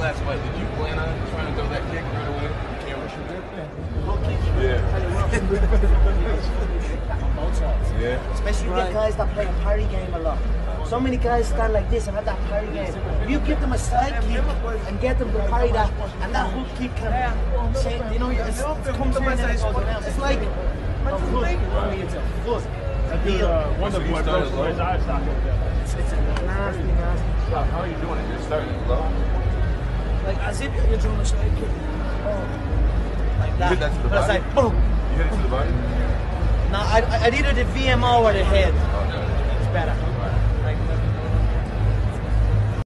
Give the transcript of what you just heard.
last fight, did you plan on trying to throw that kick right away? You can't rush your grip? Yeah. Yeah. Especially the guys that play a parry game a lot. So many guys stand like this and have that parry game. If you give them a side kick and get them to parry that, and that hook kick can say, you know, it comes in and it goes around. It's like a hook, only it's a foot. A deal. Wonder Boy goes for his eye socket. It's a nasty. How are you doing it? You're starting low? Like as if you're doing a side kick. Like that. You hit that to the But it's body? like boom. You hit it to the body? No, I'd either the VMO or the head. Oh, no. It's better.